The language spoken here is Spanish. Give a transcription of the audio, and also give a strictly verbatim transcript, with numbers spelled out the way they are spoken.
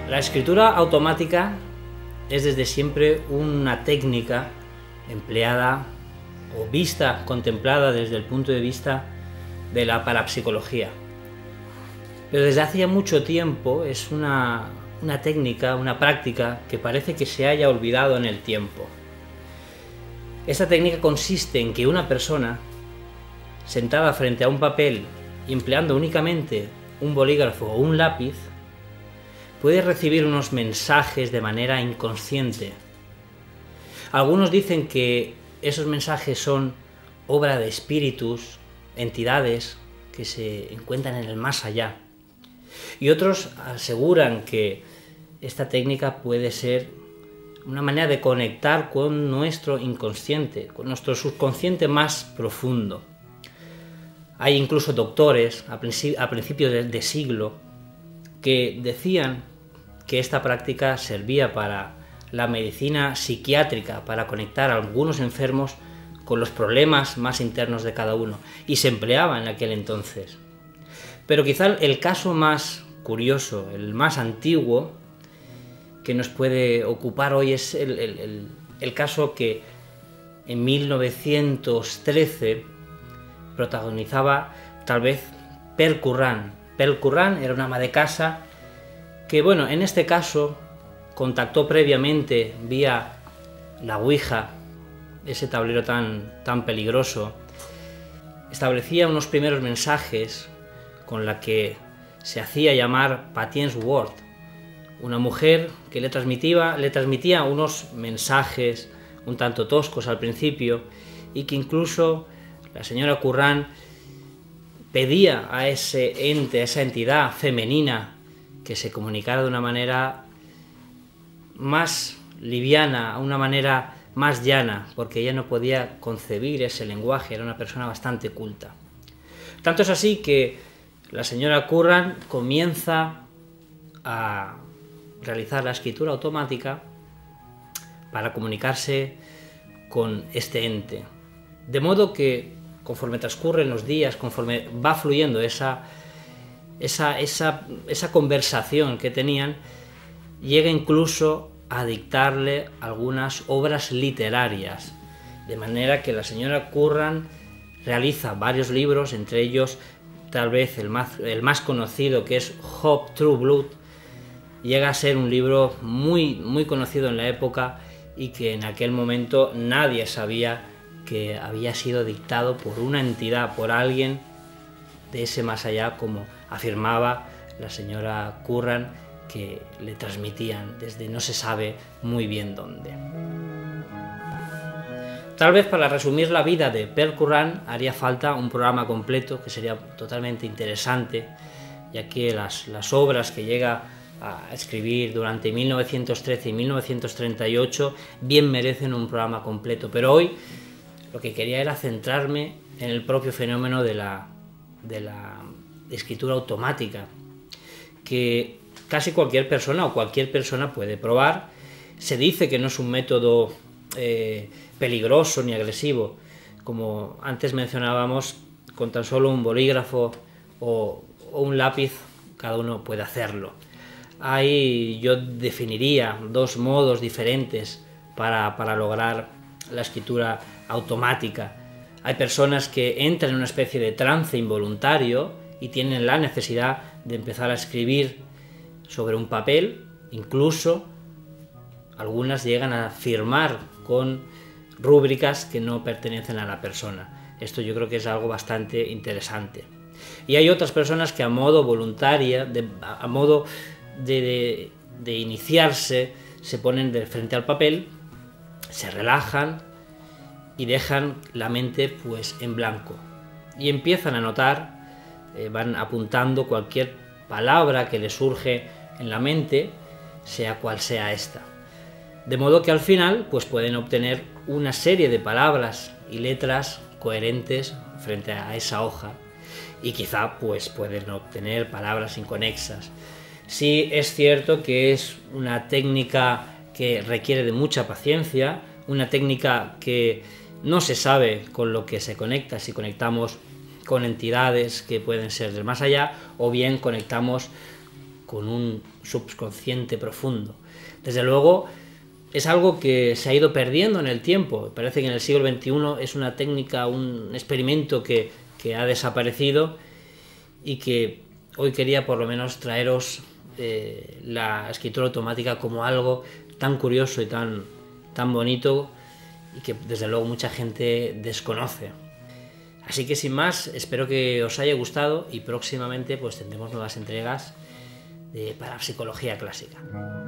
La escritura automática es desde siempre una técnica empleada o vista, contemplada desde el punto de vista de la parapsicología. Pero desde hace ya mucho tiempo es una, una técnica, una práctica que parece que se haya olvidado en el tiempo. Esta técnica consiste en que una persona, sentada frente a un papel y empleando únicamente un bolígrafo o un lápiz, puede recibir unos mensajes de manera inconsciente. Algunos dicen que esos mensajes son obra de espíritus, entidades que se encuentran en el más allá. Y otros aseguran que esta técnica puede ser una manera de conectar con nuestro inconsciente, con nuestro subconsciente más profundo. Hay incluso doctores a, principi- a principios de, de siglo que decían que esta práctica servía para la medicina psiquiátrica, para conectar a algunos enfermos con los problemas más internos de cada uno, y se empleaba en aquel entonces. Pero quizá el caso más curioso, el más antiguo que nos puede ocupar hoy es el, el, el, el caso que en mil novecientos trece protagonizaba tal vez Pearl Curran. Pearl Curran era una ama de casa que, bueno, en este caso contactó previamente vía la Ouija, ese tablero tan, tan peligroso. Establecía unos primeros mensajes con la que se hacía llamar Patience Word, una mujer que le transmitía, le transmitía unos mensajes un tanto toscos al principio, y que incluso la señora Curran pedía a ese ente, a esa entidad femenina, que se comunicara de una manera más liviana, una manera más llana, porque ella no podía concebir ese lenguaje, era una persona bastante culta. Tanto es así que la señora Curran comienza a realizar la escritura automática para comunicarse con este ente. De modo que conforme transcurren los días, conforme va fluyendo esa, esa, esa, esa conversación que tenían, llega incluso a dictarle algunas obras literarias, de manera que la señora Curran realiza varios libros, entre ellos tal vez el más, el más conocido, que es Hope True Blood. Llega a ser un libro muy, muy conocido en la época y que en aquel momento nadie sabía que había sido dictado por una entidad, por alguien de ese más allá, como afirmaba la señora Curran, que le transmitían desde no se sabe muy bien dónde. Tal vez para resumir la vida de Pearl Curran haría falta un programa completo, que sería totalmente interesante, ya que las, las obras que llega a escribir durante mil novecientos trece y mil novecientos treinta y ocho bien merecen un programa completo. Pero hoy lo que quería era centrarme en el propio fenómeno de la, de la escritura automática, que casi cualquier persona o cualquier persona puede probar. Se dice que no es un método eh, peligroso ni agresivo. Como antes mencionábamos, con tan solo un bolígrafo o, o un lápiz cada uno puede hacerlo. Hay, yo definiría dos modos diferentes para, para lograr la escritura automática. Hay personas que entran en una especie de trance involuntario y tienen la necesidad de empezar a escribir sobre un papel. Incluso algunas llegan a firmar con rúbricas que no pertenecen a la persona. Esto yo creo que es algo bastante interesante. Y hay otras personas que a modo voluntaria, de, a modo de, de, de iniciarse, se ponen de frente al papel, se relajan y dejan la mente pues en blanco y empiezan a notar, eh, van apuntando cualquier palabra que les surge en la mente, sea cual sea esta. De modo que al final pues pueden obtener una serie de palabras y letras coherentes frente a esa hoja, y quizá pues pueden obtener palabras inconexas. Sí es cierto que es una técnica que requiere de mucha paciencia, una técnica que no se sabe con lo que se conecta, si conectamos con entidades que pueden ser del más allá, o bien conectamos con un subconsciente profundo. Desde luego, es algo que se ha ido perdiendo en el tiempo. Parece que en el siglo veintiuno es una técnica, un experimento que, que ha desaparecido y que hoy quería por lo menos traeros eh, la escritura automática como algo tan curioso y tan, tan bonito y que desde luego mucha gente desconoce. Así que sin más, espero que os haya gustado y próximamente pues tendremos nuevas entregas de parapsicología clásica.